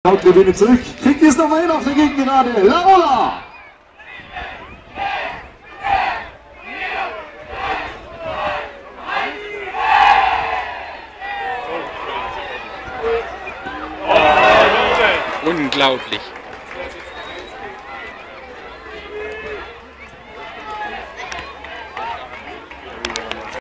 Tribüne zurück. Kriegt es nochmal hin auf der Gegengerade. Laola! Unglaublich.